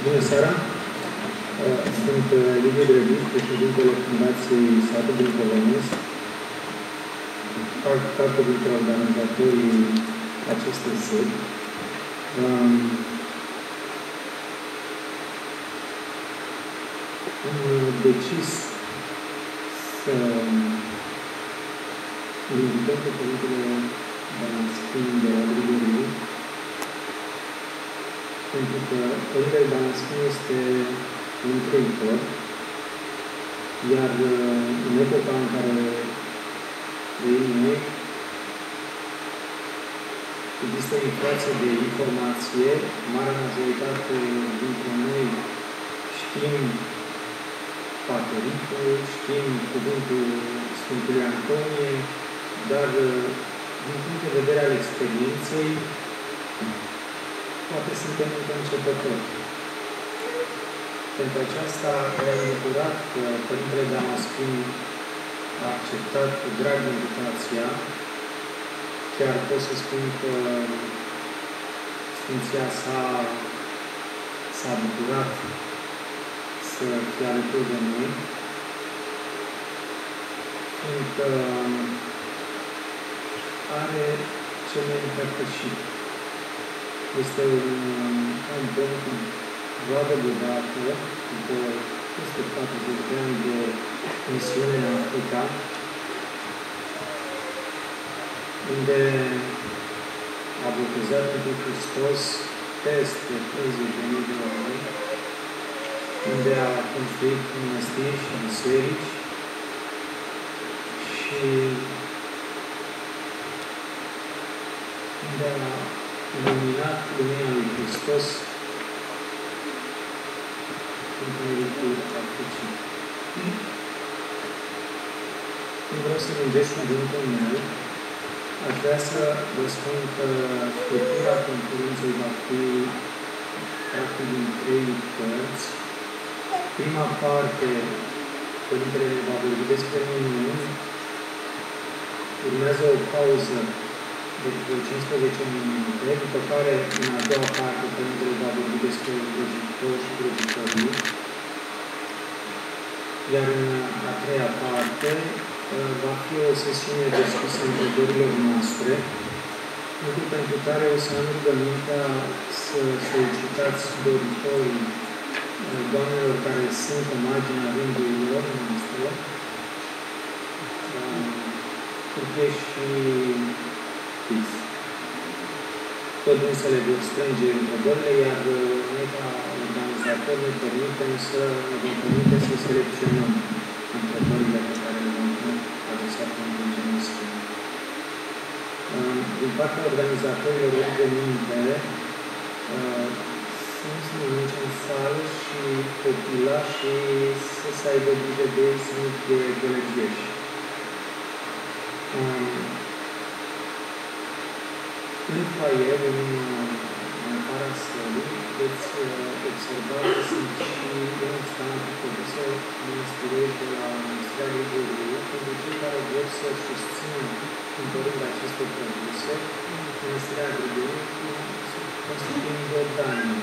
Bună seara! Sunt Liviu Drăgiș, președintele Fundației Satul Brâncovenesc, fac parte dintre organizatorii acestei seri. Am decis să invităm pe Părintele Damaschin de la Grigoriu, pentru că Părintele Damaschin este un trăitor, iar în epoca în care trăim noi, există o inflație de informație, marea majoritate dintre noi știm Patericul, știm cuvântul Sfântului Antonie, dar din punct de vedere al experienței, poate suntem încă începători. Pentru aceasta ne-am bucurat că Părintele Damaschin a acceptat cu drag invitația. Chiar pot să spun că Sfinția s-a bucurat să fie alături de noi, fiindcă are ce ne împărtășit. Este un om cu roadă bogată, după peste 40 de ani de misiune în Africa, unde a botezat pentru Hristos peste 30.000 de oameni, unde a construit mănăstiri și biserici și unde a iluminat lumina lui Hristos în meritul Africii. Nu vreau să lungesc cuvântul meu. Aș vrea să vă spun că structura conferinței va fi practic din 3 părți. Prima parte, Părintele va vorbi despre minuni. Urmează o pauză de 15 minute, după care, în a doua parte, Părintele va vorbi despre vrăjitori și vrăjitorii. Iar în a treia parte, va fi o sesiune deschisă întrebărilor noastre, lucru pentru care o să am rugămintea să solicitați doritorii doamnelor care sunt în marginea rândurilor noastre, Cârche și Fix. Tot însă le vor strânge întrebările, iar noi ca organizatori ne vom permite să selecționăm întrebările pe care le vom adresa pentru noastră. Din partea organizatorilor rugăminte, sunt mici în sală și copilașii să aibă grijă de ei, să nu fie gălăgieși. În foaier, în afara sălii, veți observa că sunt și demonstrante produse mănăstirești de la Mănăstirea Grigoriu, pentru cei care vor să susțină cumpărând aceste produse, Mănăstirea Grigoriu constituind Iordania.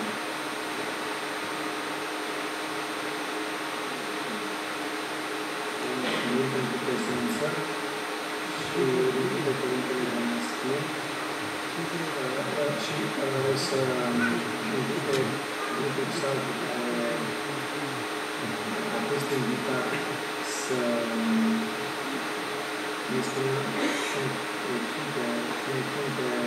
Mulțumim pentru prezență și ridică Părintele Damaschin. Și o să invite grupul Satul care a fost invitat să ne spună, să ne cânte